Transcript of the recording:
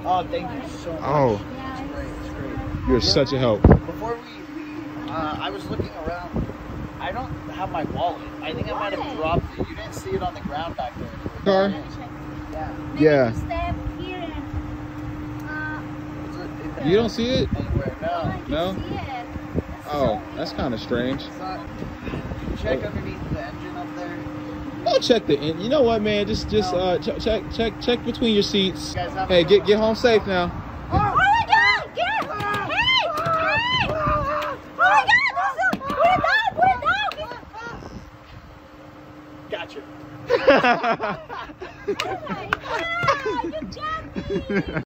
Oh, thank you so much. Oh, It's great. It's great. you're such a help. Before we leave, I was looking around. I don't have my wallet. I think I might have dropped it. You didn't see it on the ground back there. Car? Yeah. Yeah. Step here and, You don't see it? Anywhere? No. No? Oh, that's kind of strange. It's not. Check underneath the engine up there. Go check the in. You know what, man? Just check between your seats. You guys have Hey, a good get home safe now. Oh my God! Get! Hey! Hey! Oh my God! We're done! Gotcha. Oh my God! You got me!